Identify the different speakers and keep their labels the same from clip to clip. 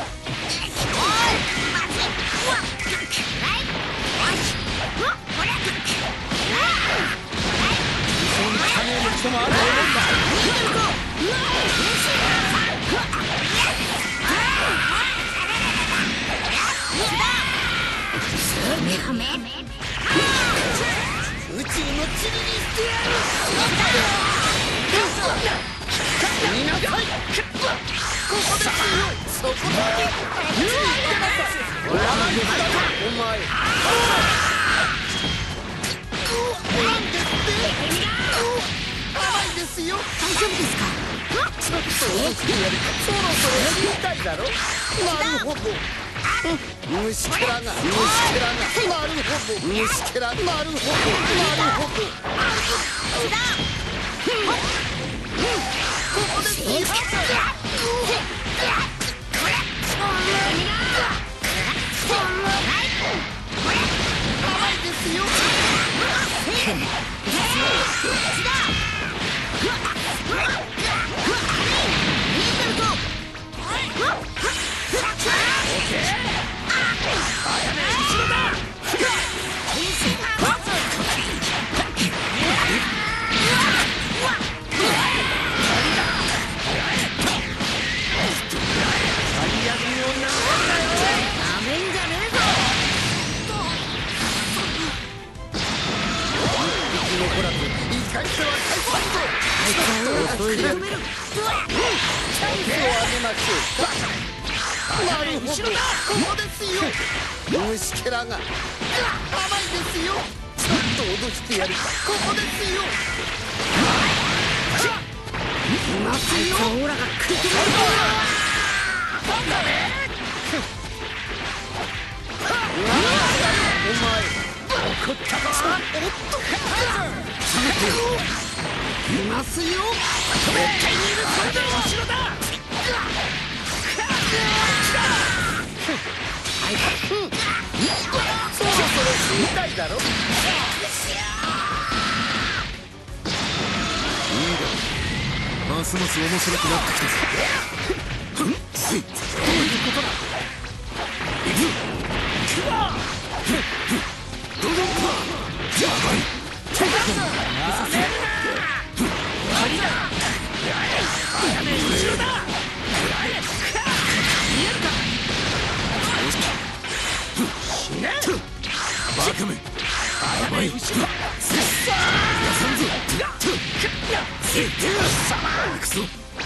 Speaker 1: ますます面白くなってきたぞ。どういうことだ。ドドンパやばい。手がやめるな。針だ。やめ後ろだ。見えるか。死ね。バカめ。やばい。くそ。やさんぞ。くそ。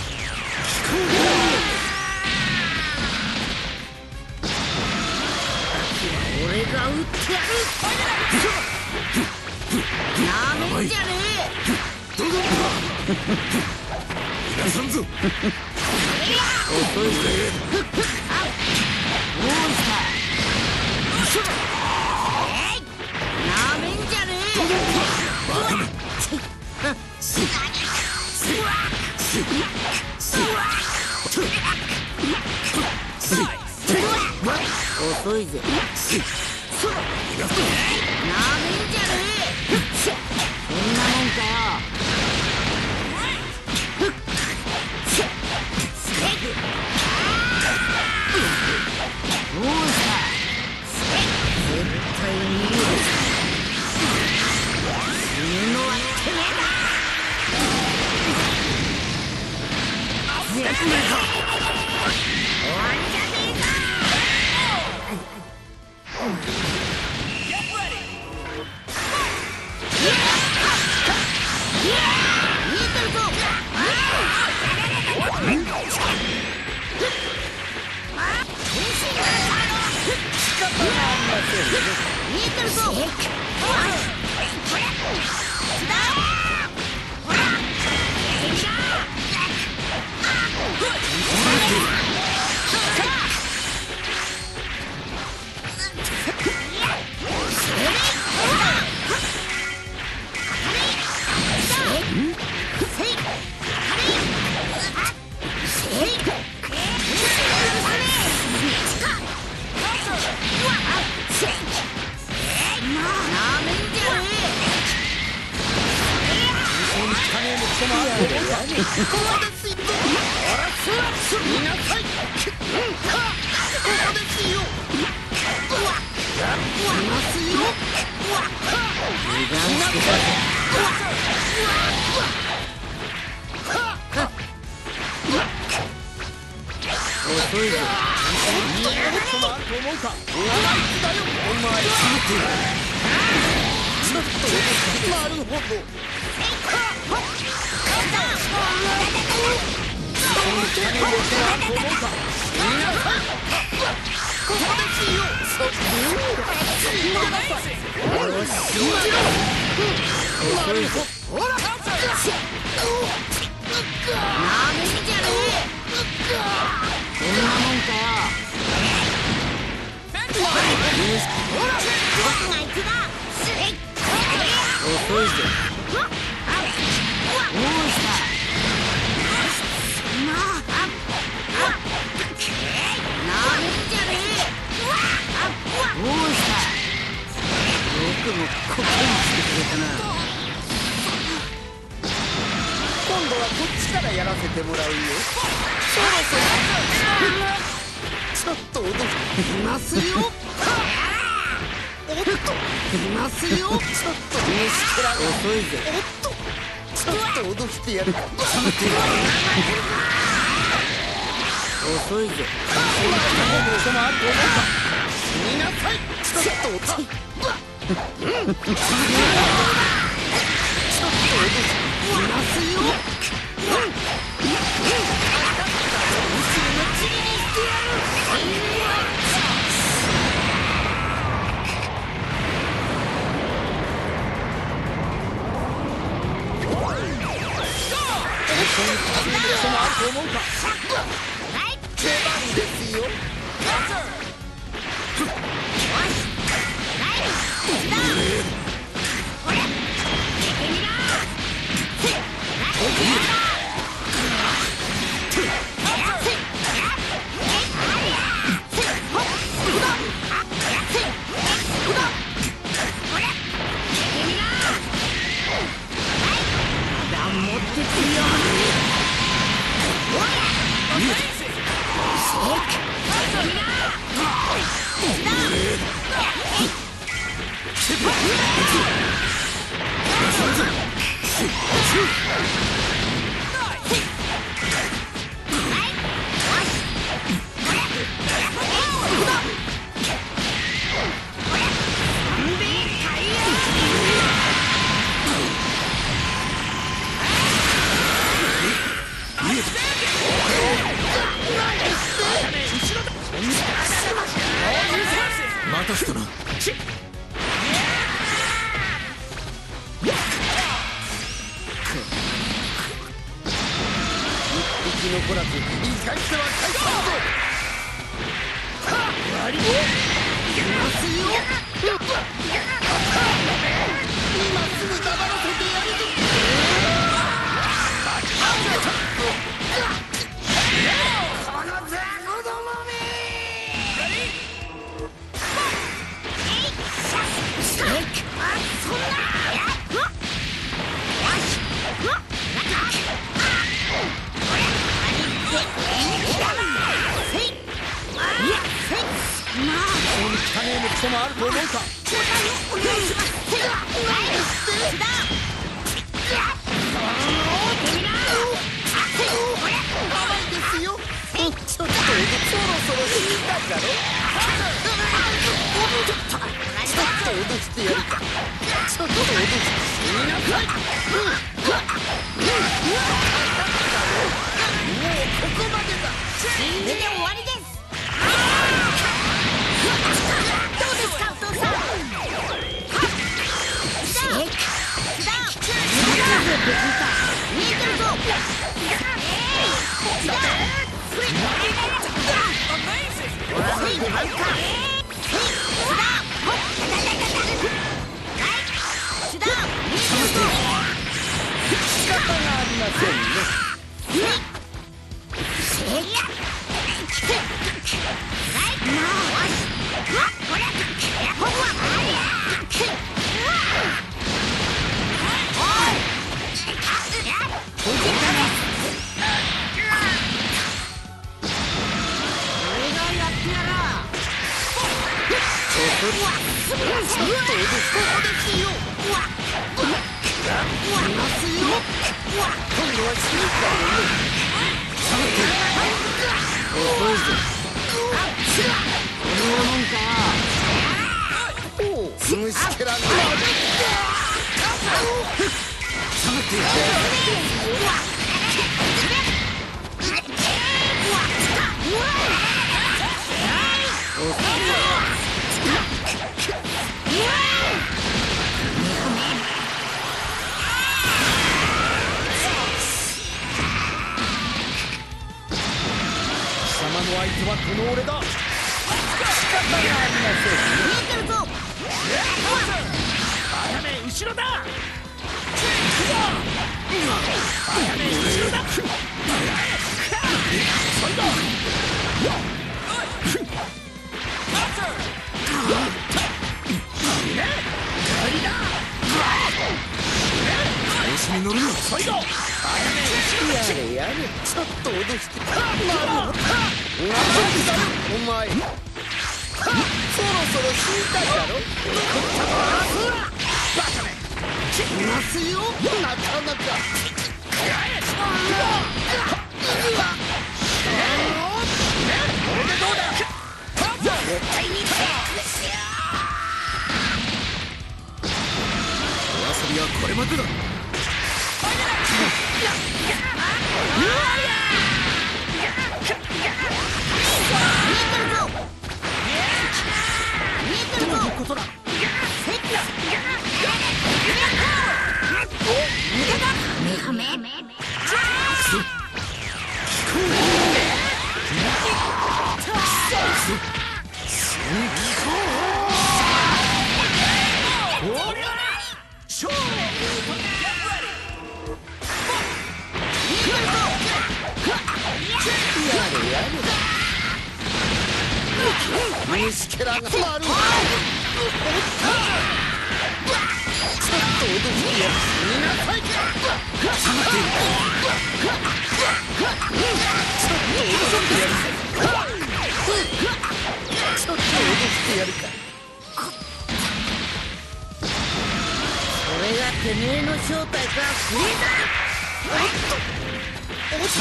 Speaker 2: 俺が撃ってやる。なめんじゃねえ。
Speaker 1: どうだ。やさんぞ。
Speaker 2: 遅いぜ。モンスター。なめんじゃねえ。
Speaker 1: バカめ。
Speaker 2: 遅いぜ。なめんじゃねえ。そんなもんかよ。モンスター絶対に逃げる。死ぬのはてめえだ。終わりじゃねえか。見えてるぞ。見えてるぞ。 遅いぞ。
Speaker 1: もっともあると思うか。あいつだよお前。ちょっとなるほど。今度はこっちからやらせてもらうよ。そろそろちょっと脅きますよ。おっといますよ。ちょっと虫けら遅いぜ。おっとちょっと脅してやるか。遅いぜ。まあそのあると思うか。死になさい。ちょっと落ちちょっと脅してますよ。そのあると思うか。出番ですよ。またしたな。一匹残らずいかしては返すぞ。終わりをいますよ。今すぐ黙らせてやるぞ。この雑魚どもめ。汚ねえもクソもあると思うか。お願いします。甘いですよ。ちょっとそろそろ死にたいだろ。ちょっと脅してやるか。ちょっと脅して死になさい。もうここまでだ。死んで終わりです。どうですかお父さん。見えてるぞ。仕方がありませんね。今度は死ぬかよ。 相手はこの俺だ。仕方がありません。見えてるぞ。あやめ後ろだ。あやめ後ろだ。それだ。調子に乗るな。それだ。あやめ後ろだ。やれやれ。ちょっと脅して。お前そろそろ死にたいだろ。バカめいますよ。なかなかこれでどうだ。絶対にチェックしよう。お遊びはこれまでだ。虫けらが丸ちょっと脅してやる。死になさい。ちょっと脅してやるか。それがてめえの正体か。フリーザ。おっと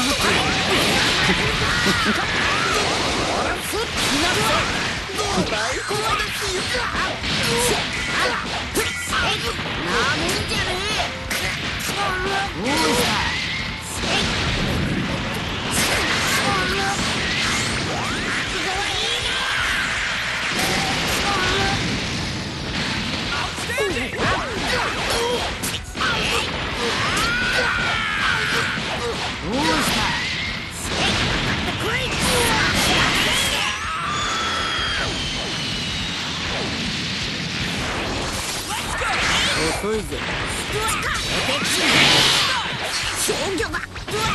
Speaker 1: どうだい。怖いですよ。なめんじゃねえ。おいさ。遅いぜ。消去だ。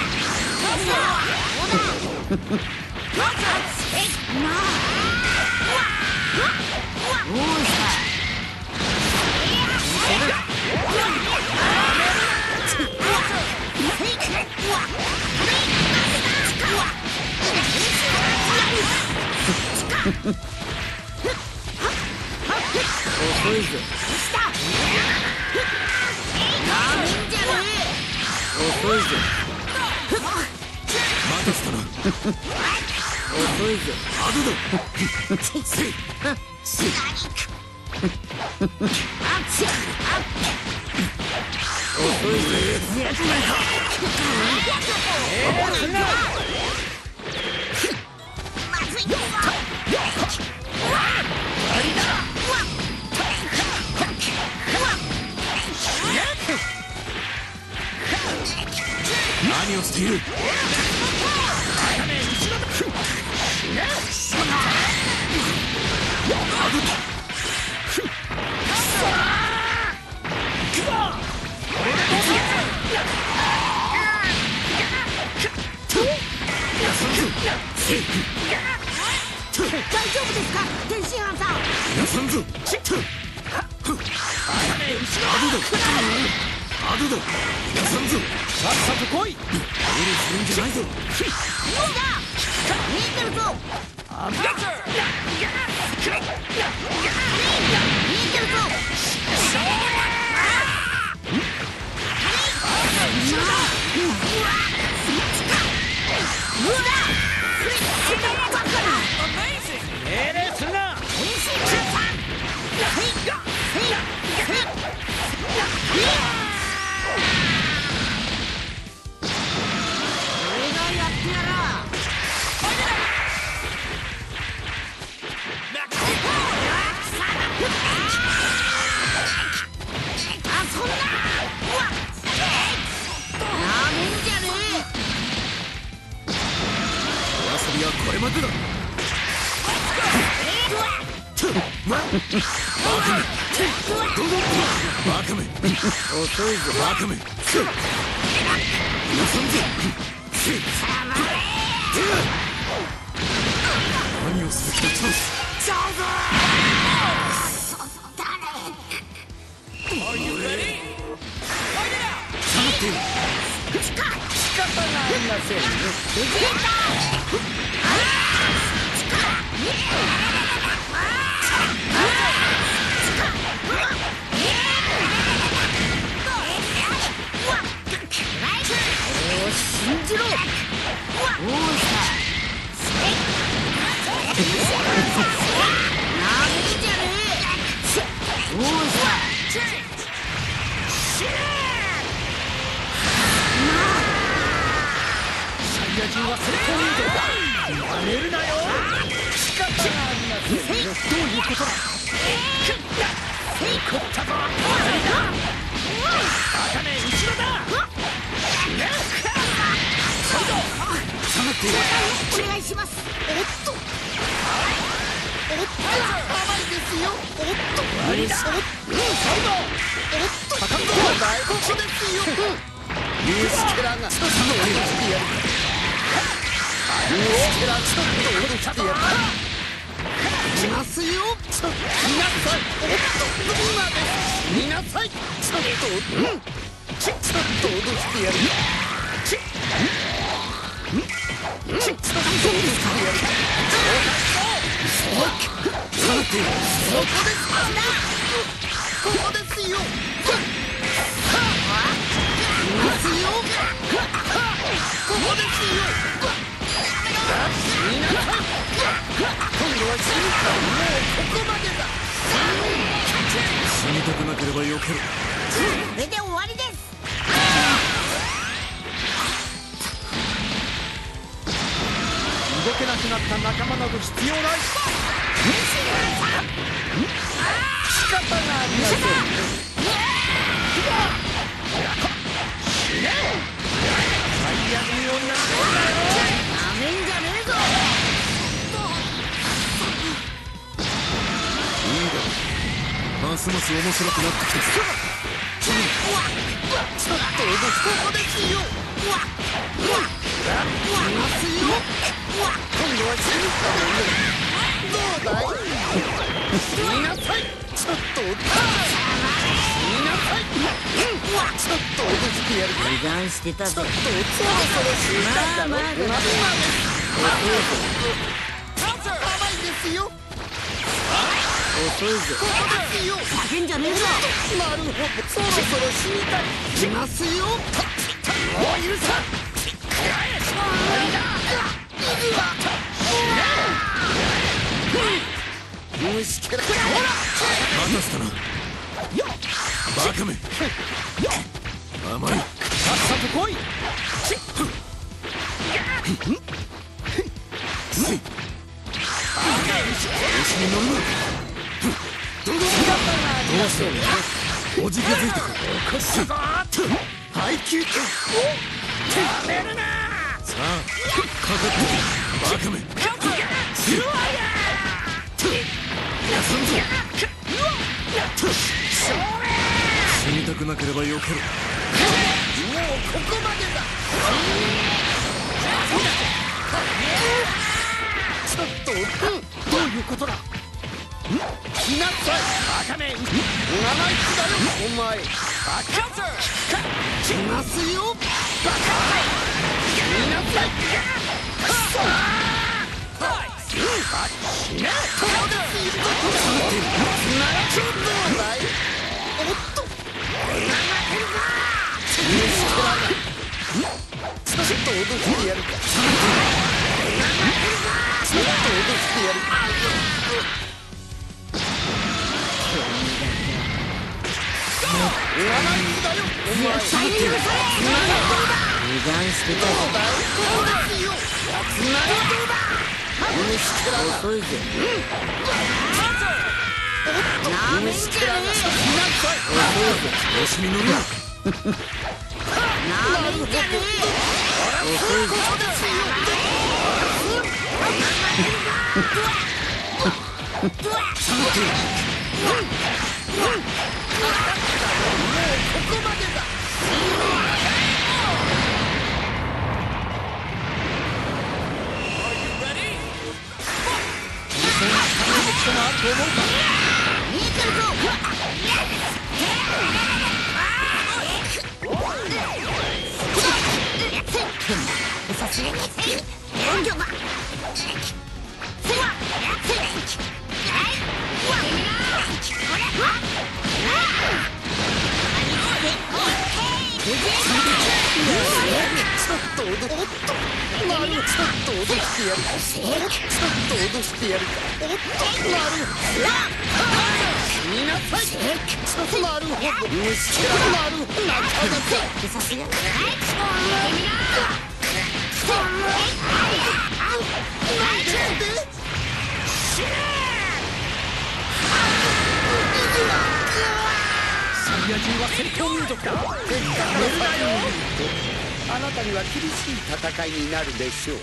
Speaker 1: 遅いぜ。遅いぜ。まだしたな。遅いぜ。アドだ。遅いぜ。何をしている。大丈夫ですか、天津飯さん。休んぞ。アドだ。休んぞ。さっさと来い。無理するんじゃないぞ。見えてるぞ。見えてるぞ。 これまでだ。バカめ遅いぞ。バカめよさんぞ。何をすべきだ。チャンス。下がっている。仕方がありませんね。ベジータ信じろ。おーさなんじゃねえ。おーさサイヤ人は戦闘民族だ。やめるなよ。仕方がありません。どういうことだ。食ったぞ。バカめ後ろだ。下がっている。お願いします。おっと甘いですよ。おっと終わりだ。おっとここですよ。ユースケラがちょっと踊ってやる。ユースケラちょっと踊ってやる。来ますよ。ちょっと見なさい。おっと今です。見なさい。ちょっとちょっと踊ってやる。ちょっとそうですか。ここですよ。ここですよ。みんな今度は死ぬか。もうここまでだ。死にたくなければ避ける。これで終わりです。動けなくなった仲間など必要ない。仕方がありません。最悪に女なめんじゃねえぞ。いいだろ。ますます面白くなってきた。ちょっとここですよ。今度は死ぬかもね。どうだい。見なさい。ちょっと見なさい。ちょっと脅してやる。油断してたぞ。ちょっとそろそろ死ぬかだろ。今です。甘いですよ。遅いぞ。ここですよ。叫んじゃねえぞ。なるほど。そろそろ死にたい。来ますよ。もう許さん。虫けら。待たせたな。バカめ。甘い。さっさと来い。調子に乗るな。どうしておじけづいたか。起こしたぞ。配球権。やめるな。さあかかってバカめ。やさんぞ。死にたくなければ避ける。もうここまでだ。ちょっとどういうことだ。来なさい。バカめ。生意気だよお前。バカ来ますよ。バカ見なさい。くそ死ね。そうですよ。ならちょっとだい。おっとちょっと踊ってやるか。ちょっと踊ってやるか。生意気だよお前。油断してたぞ。遅いぜ。なめんじゃねえ。調子に乗るな。なめんじゃねえ。遅いぜ。 あなたには厳しい戦いになるでしょう。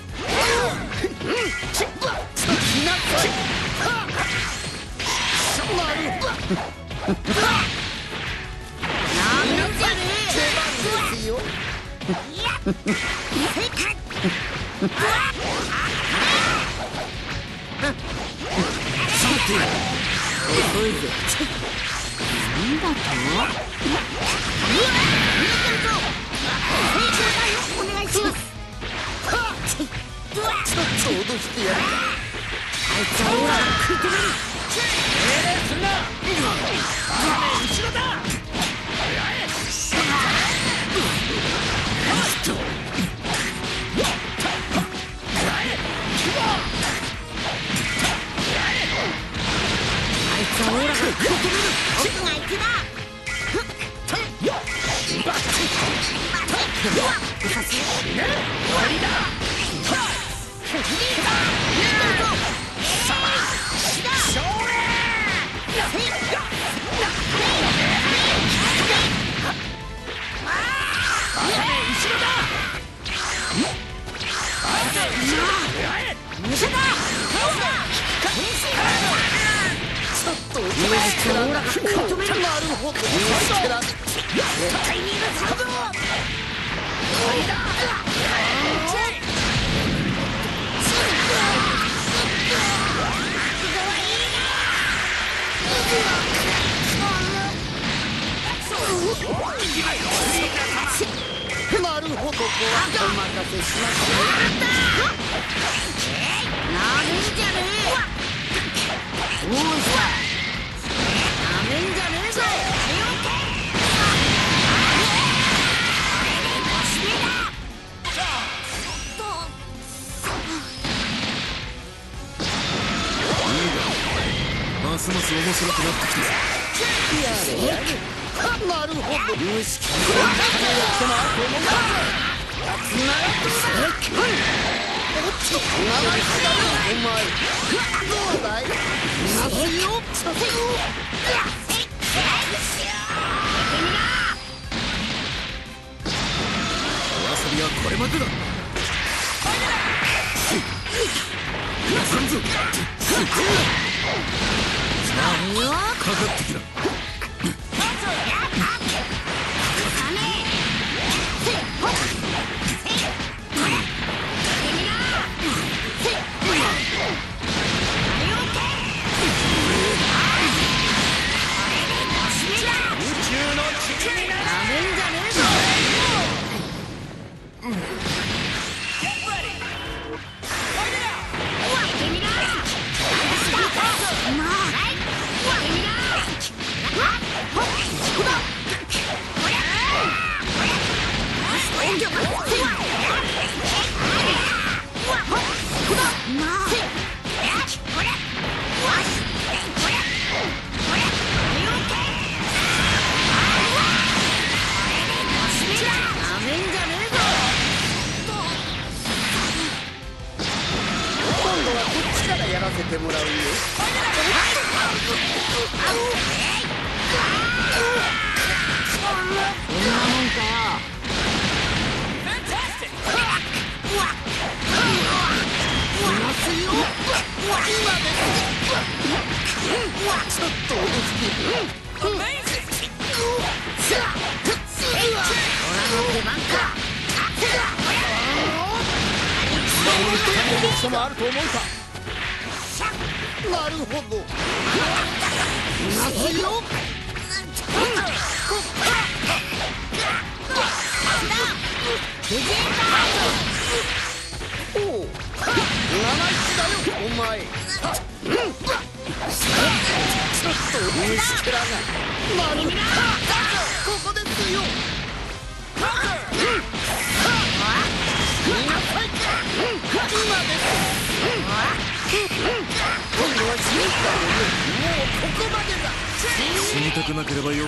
Speaker 3: ますます面白くなってきたぞ。
Speaker 1: なるほど。よし、
Speaker 3: お遊びはこれまでだ。皆さんぞ、かかってきな。
Speaker 1: やらせてもらうよ。
Speaker 2: そんなもんかよ。
Speaker 1: いますよ。 ちょっと脅してそもあると思うか。なるほど。夏よ。おお、生意気だよお前。ちょっと虫けらが。なるほど。ここですよ。見なさい。今です。今度は死ぬかよ。もうここまでだ。
Speaker 3: 死にたくなければ避けろ。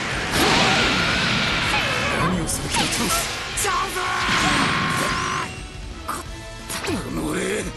Speaker 3: 何をする気だ。チャンス。この俺。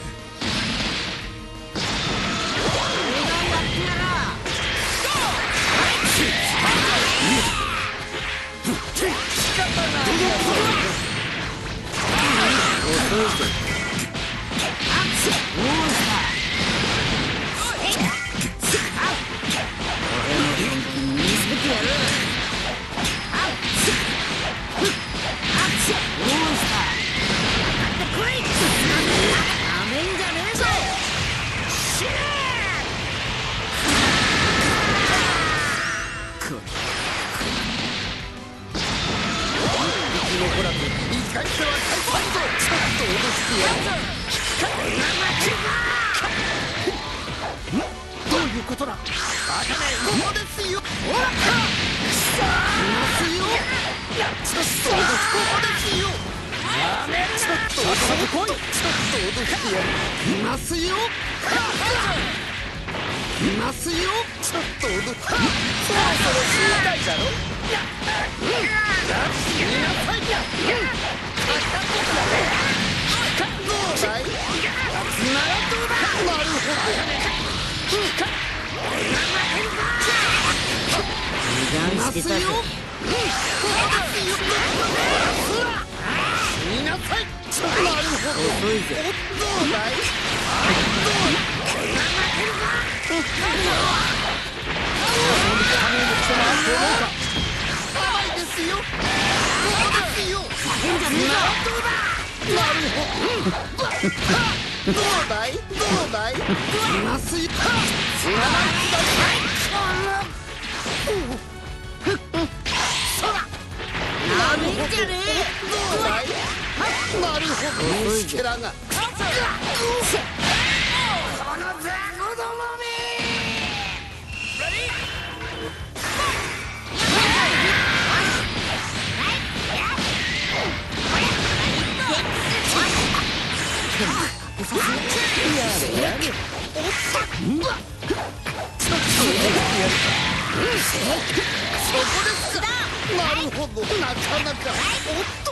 Speaker 1: どういうことだ。ここですよ。ここですよ。ちょっと脅してやる。いますよ。いますよ。ちょっと脅して。そろそろ死にたいだろ。死になさい。どうだい。なるほど。
Speaker 2: 油断してたぜ。
Speaker 1: 見なさい。なるほど。
Speaker 2: 遅いぜ。
Speaker 1: どうだい。甘いですよ。なるほど。どうだい。いますよ。なるほど。どうだい。なるほど。虫けらが。この雑魚どもめ。なるほど。なかなか。おっと。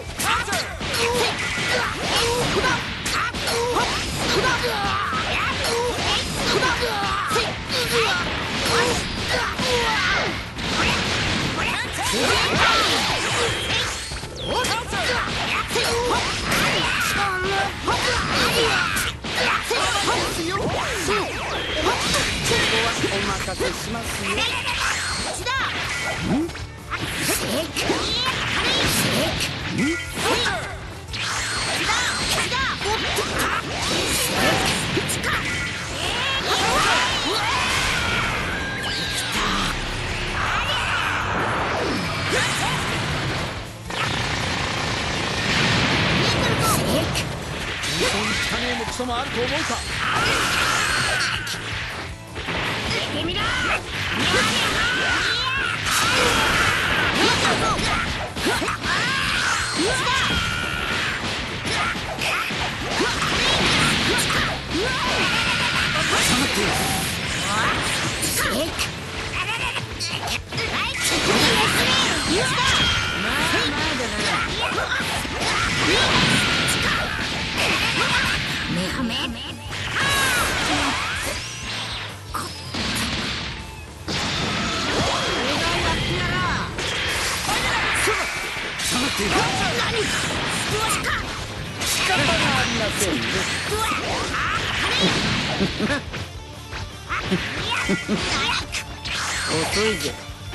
Speaker 1: お任せしますよ。クソもあると思うか。仕方がありませんね。
Speaker 2: 遅いぜ。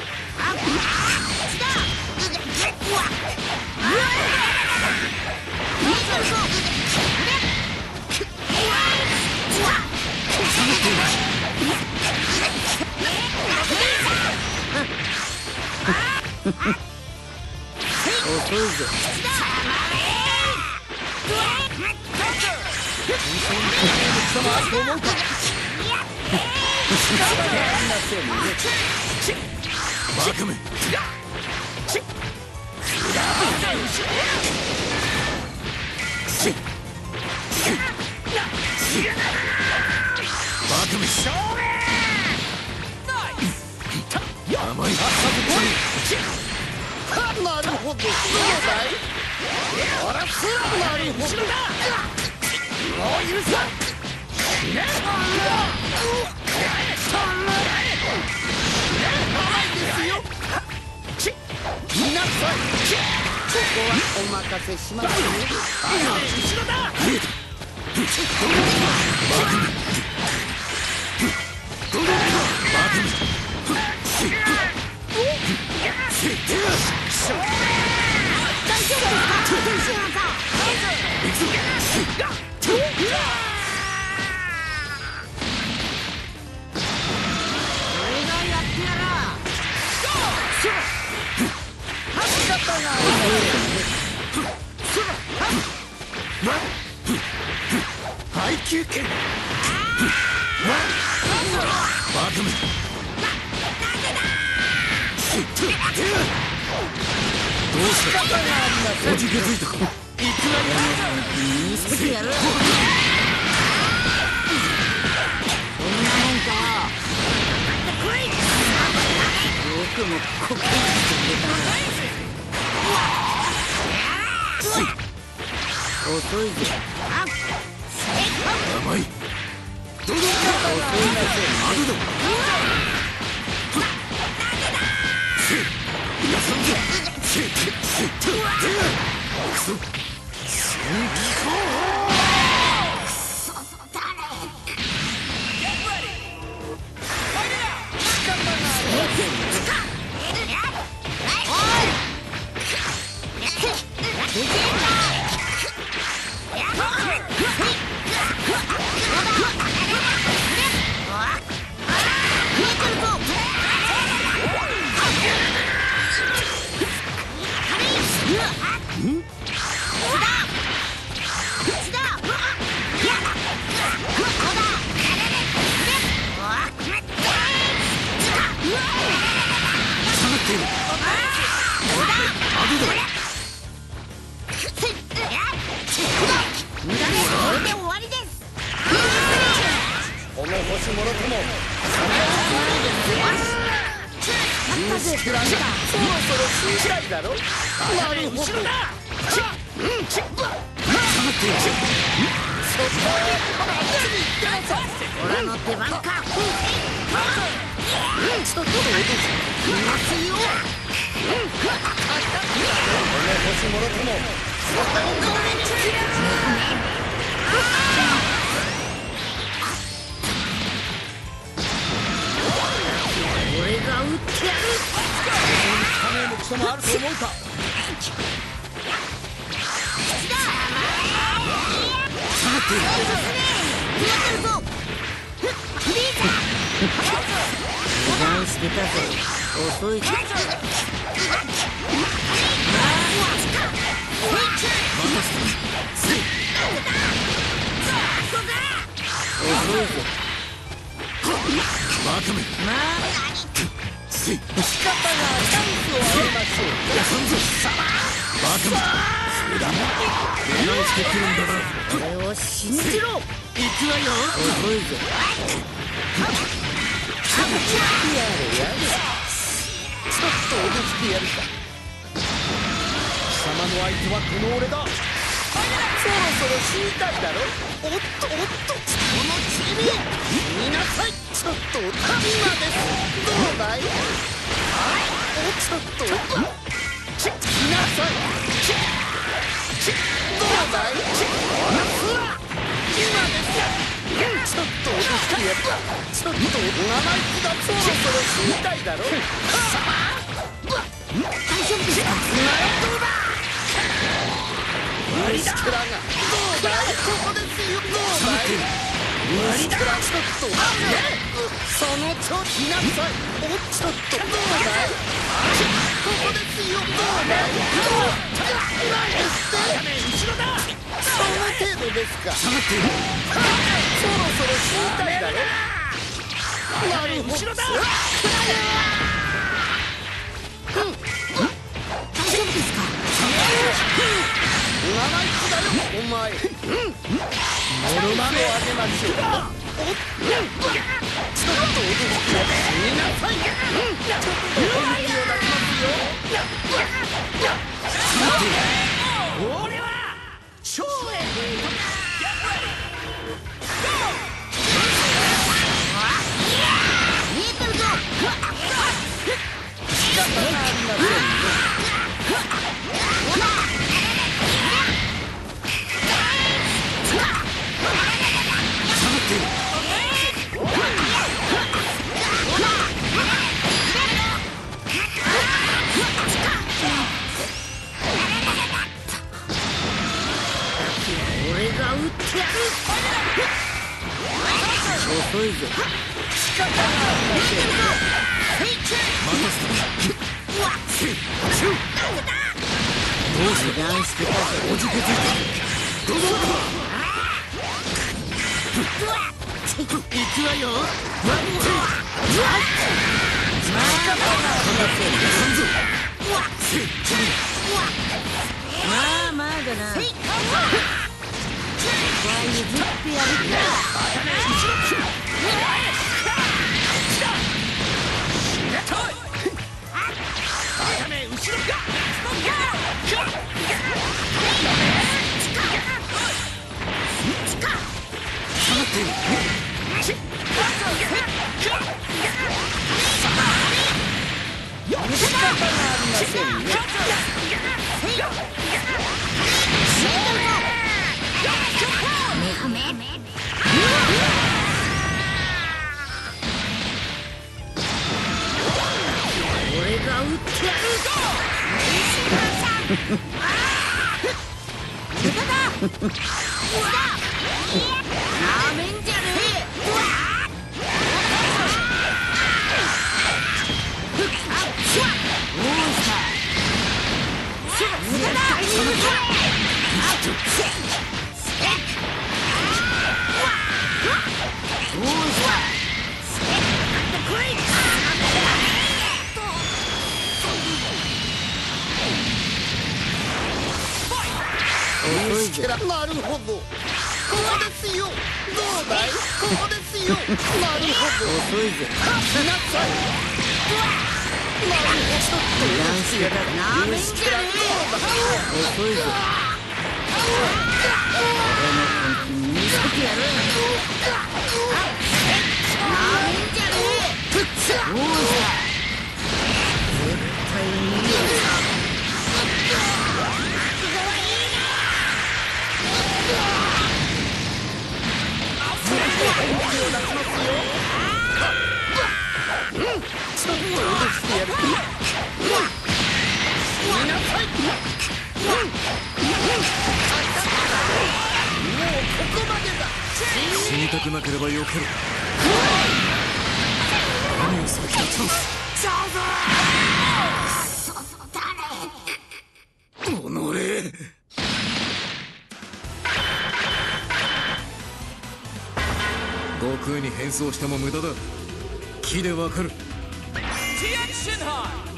Speaker 2: 遅いぜ。
Speaker 3: バカめ。甘い。
Speaker 1: なるほど、そうだい。ほら、なるほど。もう許さん。見なさい。ここはお任せしますよ。後ろだ。
Speaker 2: 大丈夫ですか、俺がやってやら。
Speaker 3: 配球権。バカめ。どうした。おじけづいたか。
Speaker 2: 見せてやる。そんなもんかよ。僕もコケにしてくれた。遅いぜ。
Speaker 3: 甘い。どうぞ。
Speaker 1: この星もろともそろそろ死んだいだろ。なるほど。
Speaker 2: 俺の出番か。ちょっといますよ。
Speaker 1: この星もろとも
Speaker 2: 俺が撃ってやる。
Speaker 1: 金もクソもあると思うか。
Speaker 2: 油断してたぜ。遅いぜ。遅いぜ。
Speaker 3: バカめ。
Speaker 2: まあ
Speaker 1: 仕方がチャンスをあげましょう。
Speaker 3: バカめ。出直してくるんだな。
Speaker 2: 俺を信じろ。
Speaker 3: 行くわよ。
Speaker 2: 遅いぜ。
Speaker 1: やれちょっと脅してやるか。貴様の相手はこの俺だ。そろそろ死にたいだろ。おっとおっと、このチビ見なさい。ちょっと今です。どうだい。おちょっと見なさい。どうだい。ほら今です。ちょっとしてやる。ちょっと生意気だ。そろそろ死にたいだろ。
Speaker 2: 大丈夫ですか？
Speaker 1: 虫けらがどうだい。ここですよ。どうだい。虫けらちょっとその調子なさい。おっちょっとどうだい。ここですよ。どうだい。何ですって。後ろだ。その程度ですか。そろそろ死にたいだろ。なるほど。後ろだ。
Speaker 2: 大丈夫ですか？
Speaker 1: 生意気だよお前。モルマメをあげましょう。おっちょっと脅してや死になさい。ちょっと本気を出しますよ。俺は超
Speaker 2: 見えてるぞ。
Speaker 1: 仕方がありませんね。
Speaker 2: 俺が撃ってやる。
Speaker 1: 遅いぞ。仕方がありませんね。
Speaker 3: どうして
Speaker 1: 油断してたぞ。
Speaker 3: おじけづいた。どうぞ。行くわよ。
Speaker 2: まあまあだな。ここは譲ってやる俺が撃ってやる。なめんじゃねえ。
Speaker 1: なるほど。ここですよ。どうだい。ここですよ。なるほど。遅いぜ。しなさい。なるほど。ちょっと油断してやる。
Speaker 2: なめんじゃねえ。
Speaker 1: 遅いぞ。俺の本気見せてやる。
Speaker 2: なめんじゃねえ。
Speaker 1: どうした絶対に逃げる。ちょっと脅してやる。死になさい。もうここまでだ。
Speaker 3: 死にたくなければよける。何をする気だ。チャンス。おのれ。悟空に変装しても無駄だ。木でわかる。